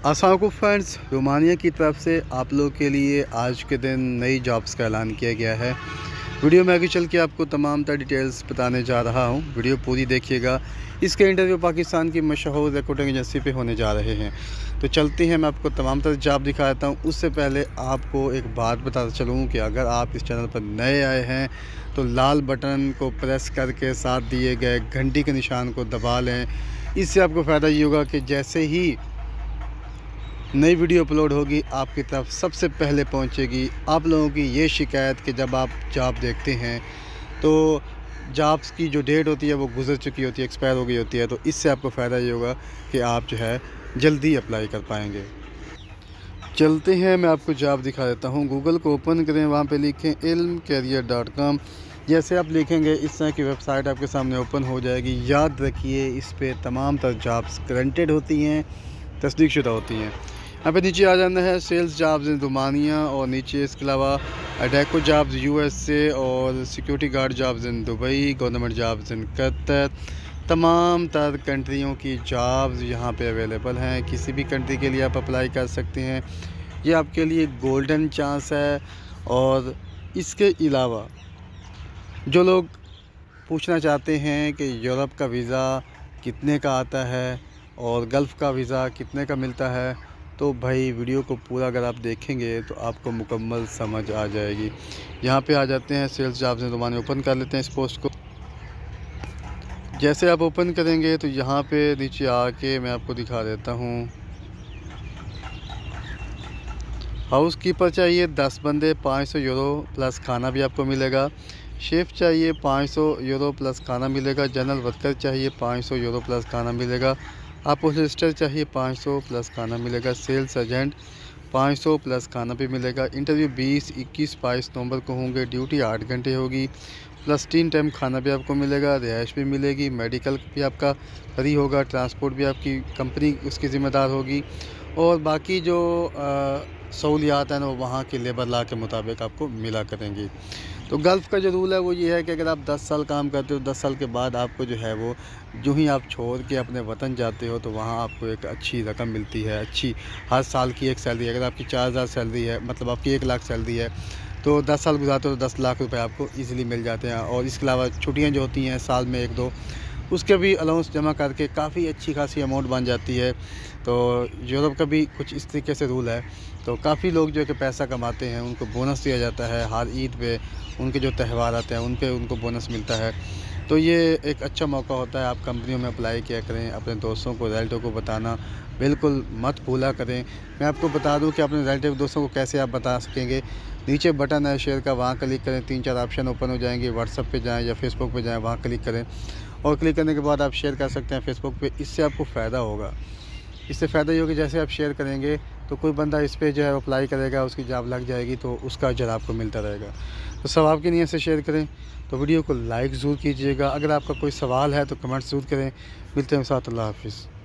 अस्सलाम वालेकुम friends, Romania की तरफ से आप लोग के लिए आज के दिन नई जॉब्स का ऐलान किया गया है। वीडियो में आगे चल के आपको तमाम तर डिटेल्स बताने जा रहा हूं। वीडियो पूरी देखिएगा। इसके इंटरव्यू पाकिस्तान की मशहूर रिक्रूटिंग एजेंसी पे होने जा रहे हैं। तो चलते हैं, मैं आपको तमाम तर जॉब दिखा देता हूँ। उससे पहले आपको एक बात बताता चलूँ कि अगर आप इस चैनल पर नए आए हैं तो लाल बटन को प्रेस करके साथ दिए गए घंटी के निशान को दबा लें। इससे आपको फ़ायदा ये होगा कि जैसे ही नई वीडियो अपलोड होगी आपकी तरफ सबसे पहले पहुंचेगी। आप लोगों की ये शिकायत कि जब आप जॉब देखते हैं तो जॉब्स की जो डेट होती है वो गुजर चुकी होती है, एक्सपायर हो गई होती है। तो इससे आपको फ़ायदा ये होगा कि आप जो है जल्दी अप्लाई कर पाएंगे। चलते हैं, मैं आपको जॉब दिखा देता हूँ। गूगल को ओपन करें, वहाँ पे लिखें ilmcareer.com। जैसे आप लिखेंगे इस तरह की वेबसाइट आपके सामने ओपन हो जाएगी। याद रखिए, इस पर तमाम तर जॉब्स ग्रंटेड होती हैं, तस्दीकशुदा होती हैं। यहाँ पे नीचे आ जाना है सेल्स जॉब्स इन रोमानिया, और नीचे इसके अलावा अडेको जॉब्स USA, और security guard jobs in Dubai, government jobs in Qatar. तमाम तर कंट्रियों की जॉब्स यहाँ पे अवेलेबल हैं। किसी भी कंट्री के लिए आप अप्लाई कर सकते हैं। ये आपके लिए गोल्डन चांस है। और इसके अलावा जो लोग पूछना चाहते हैं कि यूरोप का वीज़ा कितने का आता है और गल्फ़ का वीज़ा कितने का मिलता है, तो भाई वीडियो को पूरा अगर आप देखेंगे तो आपको मुकम्मल समझ आ जाएगी। यहाँ पे आ जाते हैं, sales jobs in Romania open कर लेते हैं इस पोस्ट को। जैसे आप ओपन करेंगे तो यहाँ पे नीचे आके मैं आपको दिखा देता हूँ। हाउस कीपर चाहिए 10 बंदे, 500 यूरो प्लस खाना भी आपको मिलेगा। शेफ़ चाहिए 500 यूरो प्लस खाना मिलेगा। जनरल वर्कर चाहिए 500 यूरो प्लस खाना मिलेगा। अपोजिस्टर चाहिए 500 प्लस खाना मिलेगा। सेल्स एजेंट 500 प्लस खाना भी मिलेगा। इंटरव्यू 20, 21, 22 नवंबर को होंगे। ड्यूटी 8 घंटे होगी, प्लस 3 टाइम खाना भी आपको मिलेगा। रिहाइश भी मिलेगी। मेडिकल भी आपका फ्री होगा। ट्रांसपोर्ट भी आपकी कंपनी उसकी ज़िम्मेदार होगी। और बाकी जो सहूलियात हैं ना वो वहाँ के लेबर लॉ के मुताबिक आपको मिला करेंगी। तो गल्फ़ का जो रूल है वो ये है कि अगर आप 10 साल काम करते हो, 10 साल के बाद आपको जो है वो जो ही आप छोड़ के अपने वतन जाते हो तो वहाँ आपको एक अच्छी रकम मिलती है। अच्छी हर साल की एक सैलरी, अगर आपकी 4000 सैलरी है, मतलब आपकी 1 लाख सैलरी है, तो 10 साल गुजारते हो तो 10 लाख रुपए आपको ईज़िली मिल जाते हैं। और इसके अलावा छुट्टियाँ जो होती हैं साल में 1-2, उसके भी अलाउंस जमा करके काफ़ी अच्छी खासी अमाउंट बन जाती है। तो यूरोप का भी कुछ इस तरीके से रूल है। तो काफ़ी लोग जो है कि पैसा कमाते हैं उनको बोनस दिया जाता है हर ईद पे। उनके जो त्यौहार आते हैं उन पे उनको बोनस मिलता है। तो ये एक अच्छा मौका होता है, आप कंपनियों में अप्लाई किया करें। अपने दोस्तों को, रिलेटिव को बताना बिल्कुल मत भूला करें। मैं आपको बता दूं कि अपने रिलेटिव दोस्तों को कैसे आप बता सकेंगे। नीचे बटन है शेयर का, वहाँ क्लिक करें, 3-4 ऑप्शन ओपन हो जाएंगे। व्हाट्सअप पे जाएं या फेसबुक पे जाएं, वहाँ क्लिक करें, और क्लिक करने के बाद आप शेयर कर सकते हैं फेसबुक पे। इससे आपको फ़ायदा होगा। इससे फ़ायदा ये होगा कि जैसे आप शेयर करेंगे तो कोई बंदा इस पे जो है अप्लाई करेगा, उसकी जॉब लग जाएगी, तो उसका अजर आपको मिलता रहेगा। तो सवाब की नीयत से शेयर करें। तो वीडियो को लाइक ज़रूर कीजिएगा। अगर आपका कोई सवाल है तो कमेंट ज़रूर करें। मिलते हैं साथ। अल्लाह हाफ़िज़।